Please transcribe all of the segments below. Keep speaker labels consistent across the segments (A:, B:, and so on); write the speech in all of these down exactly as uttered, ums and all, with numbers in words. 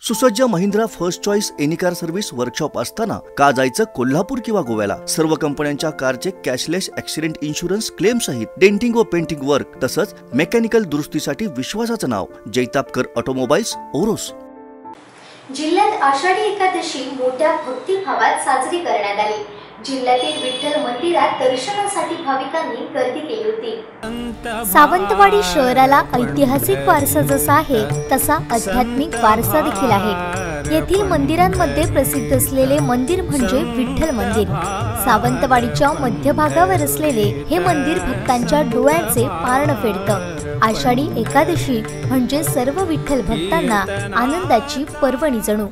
A: सुसज्ज Mahindra first choice any car service workshop असताना का जायचं कोल्हापूर किंवा गोव्याला। सर्व कंपन्यांच्या कारचे कॅशलेस ॲक्सिडेंट इन्शुरन्स क्लेम सहित डेंटिंग व पेंटिंग वर्क तसंच मेकॅनिकल दुरुस्तीसाठी विश्वासाचं नाव जैतापकर ऑटोमोबाईल्स ओरोस।
B: जिल्ह्यात आषाढी एकादशी मोठ्या भक्तिभावात साजरी करण्यात आली। जिल्ह्यातील विठ्ठल मंदिरात दर्शनासाठी भाविकांनी गर्दी केली होती।
C: सावंतवाडी शहराला ऐतिहासिक वारसा जसा आहे तसा आध्यात्मिक वारसा देखील आहे। येथील मंदिरांमध्ये प्रसिद्ध असलेले मंदिर म्हणजे विठ्ठल मंदिर। सावंतवाडीच्या मध्यभागावर असलेले हे मंदिर भक्तांच्या डोळ्यांचे पारण फेडतं। आषाढी एकादशी म्हणजे सर्व विठ्ठल भक्तांना आनंदाची पर्वणी जणू।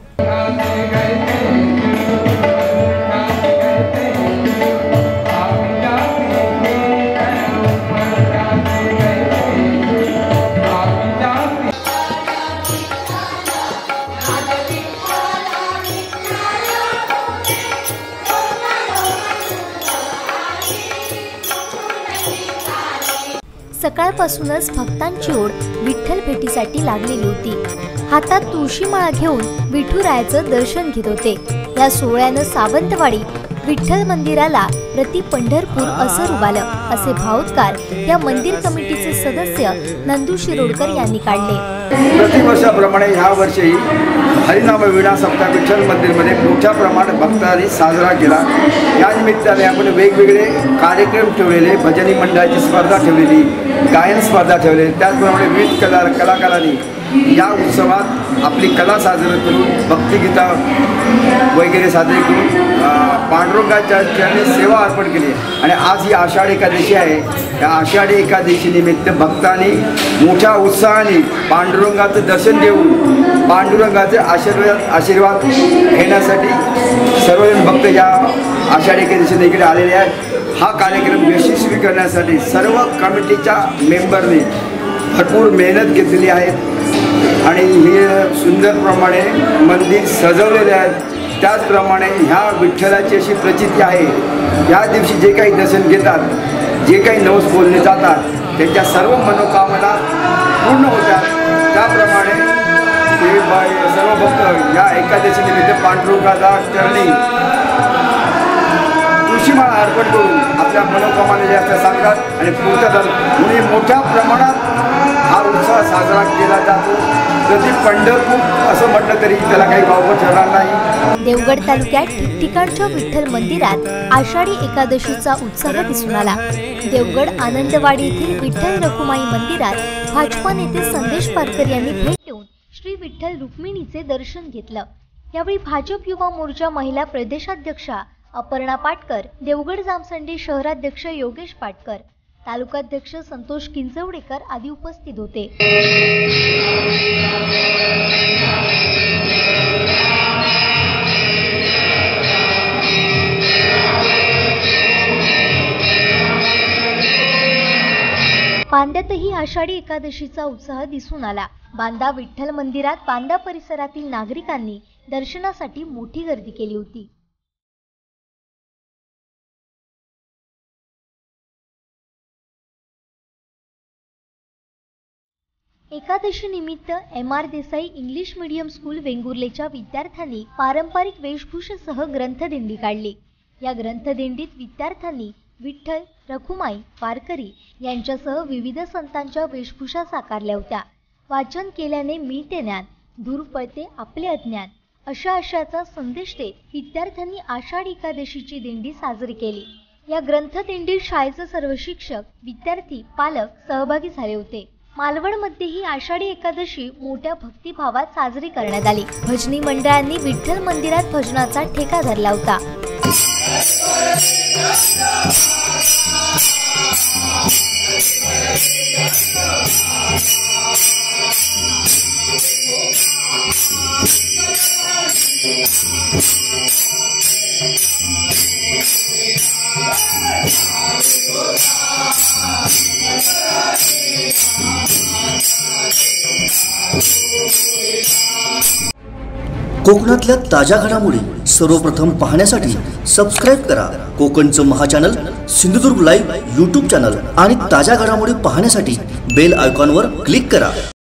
C: सकाळपासूनच भक्तांची ओढ विठ्ठल भेटीसाठी लागलेली होती। हातात तुळशीमाळा घेऊन विठुरायाचं दर्शन घेत होते। या सोहळ्यानं सावंतवाडी विठ्ठल मंदिराला प्रति पंढरपूर असं रुबालं असे भावोद्गार या मंदिर कमिटीचे सदस्य नंदू शिरोडकर यांनी काढले।
D: प्रतिवर्षाप्रमाणे ह्या वर्षी हरिनाम वीणा सप्ताह विठ्ठल मंदिरमध्ये मोठ्या प्रमाणात भक्तांनी साजरा केला। या निमित्ताने आपण वेगवेगळे कार्यक्रम ठेवलेले, भजनी मंडळाची स्पर्धा ठेवलेली, गायन स्पर्धा ठेवलेली, त्याचप्रमाणे विविध कला कलाकारांनी या उत्सवात आपली कला सादर करून भक्तिगीता वगैरे साजरी करून पांडुरंगाच्या चरणी सेवा अर्पण केली। आणि आज ही आषाढ एकादशी आहे। या आषाढी एकादशी निमित्त भक्तांनी मोठ्या उत्साहाने पांडुरंगाचं दर्शन घेऊन पांडुरंगाचे आशीर्वाद आशीर्वाद घेण्यासाठी सर्वजण भक्त या आषाढी एकादशी देखील आलेले आहेत। हा कार्यक्रम यशस्वी करण्यासाठी सर्व कमिटीच्या मेंबरने भरपूर मेहनत घेतलेली आहे आणि हे सुंदर प्रमाणे मंदिर सजवलेले आहेत। त्याचप्रमाणे ह्या विठ्ठलाची अशी प्रचिती आहे, या दिवशी जे काही दर्शन घेतात, जे काही नवस बोलले जातात, त्यांच्या सर्व मनोकामना पूर्ण होतात। त्याप्रमाणे हे सर्व भक्त या एकादशी निमित्त पांडुरंगाचा चरणी तुळशीमाळा अर्पण करून आपल्या मनोकामना जे असतात सांगतात आणि पूर्ततात। म्हणून मोठ्या प्रमाणात हा उत्सव साजरा केला जातो। प्रति पंढरपूर असं म्हटलं तरी त्याला काही वावगं ठरणार नाही।
C: देवगड तालुक्यात ठिकठिकाणच्या विठ्ठल मंदिरात आषाढी एकादशीचा उत्साह दिसून आला। देवगड आनंदवाडी येथील विठ्ठल रखुमाई मंदिरात भाजपा नेते संदेश पारकर यांनी भेट देऊन श्री विठ्ठल रुक्मिणीचे दर्शन घेतलं। यावेळी भाजप युवा मोर्चा महिला प्रदेशाध्यक्षा अपर्णा पाटकर, देवगड जामसंडे शहराध्यक्ष योगेश पाटकर, तालुकाध्यक्ष संतोष किंचवडेकर आदी उपस्थित होते। बांद्यातही आषाढी एकादशीचा उत्साह दिसून आला। बांदा विठ्ठल मंदिरात बांदा परिसरातील नागरिकांनी दर्शनासाठी मोठी गर्दी केली होती। एकादशी निमित्त M R Desai English medium school वेंगुर्लेच्या विद्यार्थ्यांनी पारंपरिक वेशभूषेसह ग्रंथदिंडी काढली। या ग्रंथदिंडीत विद्यार्थ्यांनी विठ्ठल, रखुमाई, वारकरी यांच्यासह विविध संतांच्या वेशभूषा साकारल्या होत्या। वाचन केल्याने मिळते ज्ञान, दूर पळते आपले अज्ञान अशा आशयाचा संदेश देत विद्यार्थ्यांनी आषाढी एकादशीची दिंडी साजरी केली। या ग्रंथदिंडीत शाळेचे सर्व शिक्षक, विद्यार्थी, पालक सहभागी झाले होते। मालवणमध्येही आषाढी एकादशी मोठ्या भक्तिभावात साजरी करण्यात आली। भजनी मंडळांनी विठ्ठल मंदिरात भजनाचा ठेका धरला होता।
A: कोकणातल्या ताज्या घडामोडी सर्वप्रथम पाहण्यासाठी सबस्क्राइब करा कोकणचं महाचॅनल सिंधुदुर्ग लाईव्ह यूट्यूब चॅनल आणि ताज्या घडामोडी पाहण्यासाठी बेल आयकॉनवर क्लिक करा।